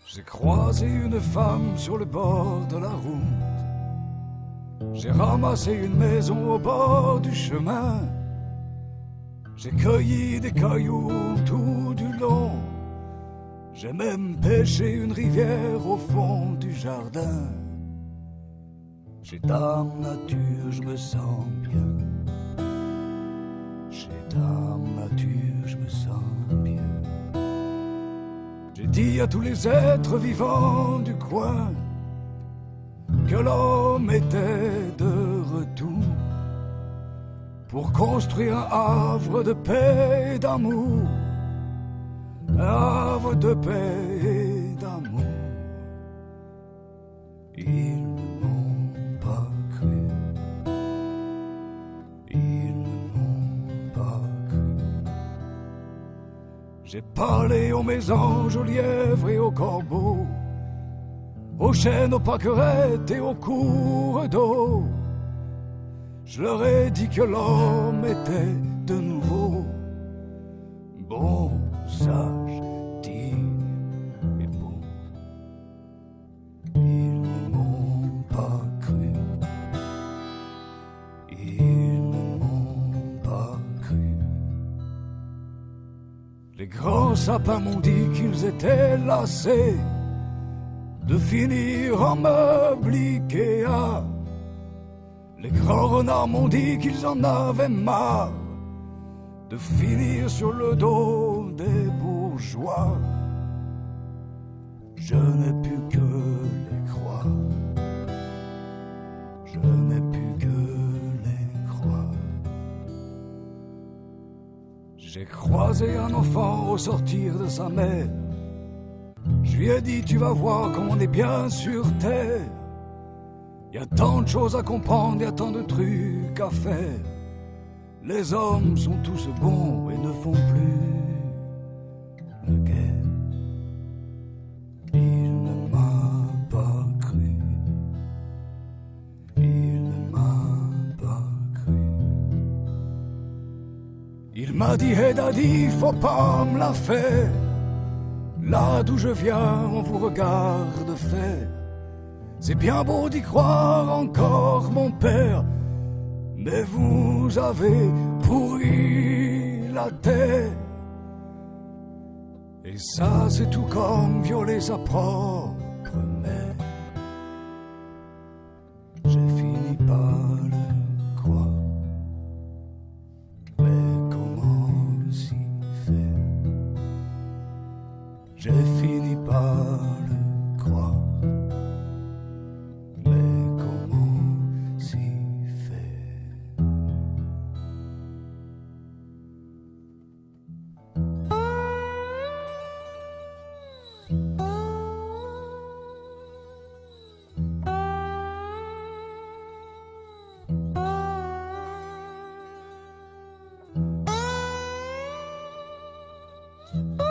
J'ai croisé une femme sur le bord de la route. J'ai ramassé une maison au bord du chemin. J'ai cueilli des cailloux tout du long. J'ai même pêché une rivière au fond du jardin. Chez Dame Nature, je me sens bien. Chez Dame Nature, je me sens bien. J'ai dit à tous les êtres vivants du coin que l'homme était de retour pour construire un havre de paix et d'amour. Un havre de paix et d'amour. Ils ne m'ont pas cru. Ils ne m'ont pas cru. J'ai parlé aux mésanges, aux lièvres et aux corbeaux, aux chênes, aux pâquerettes et aux cours d'eau. Je leur ai dit que l'homme était de nouveau bon, sage, digne et beau. Ils ne m'ont pas cru. Ils ne m'ont pas cru. Les grands sapins m'ont dit qu'ils étaient lassés de finir en meuble Ikea. Les grands renards m'ont dit qu'ils en avaient marre de finir sur le dos des bourgeois. Je n'ai pu que les croire. Je n'ai pu que les croire. J'ai croisé un enfant au sortir de sa mère. Je lui ai dit, tu vas voir comme on est bien sur terre. Il y a tant de choses à comprendre, il y a tant de trucs à faire. Les hommes sont tous bons et ne font plus de guerre. Il ne m'a pas cru. Il ne m'a pas cru. Il m'a dit, hey daddy, faut pas me la faire. Là d'où je viens, on vous regarde faire. C'est bien beau d'y croire encore, mon père, mais vous avez pourri la terre. Et ça, c'est tout comme violer sa propre mère. J'ai fini par le croire, mais comment s'y faire? J'ai fini par le croire. Oh